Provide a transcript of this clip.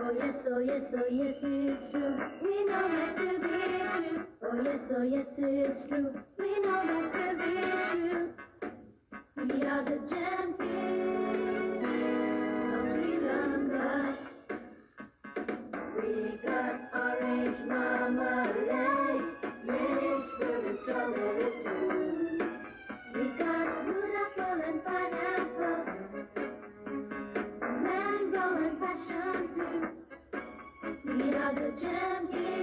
oh yes, oh yes, it's true. We know that to be true. Oh yes, it's true. We know that to be true. We are the champions of Sri Lanka. We got orange marmalade, yes, fruit and strawberries too. We got good apple and pineapple, mango and passion too. We are the champions.